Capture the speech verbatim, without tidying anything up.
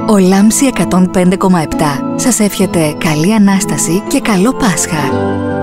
Ο Λάμψη εκατόν πέντε κόμμα επτά σας εύχεται καλή Ανάσταση και καλό Πάσχα.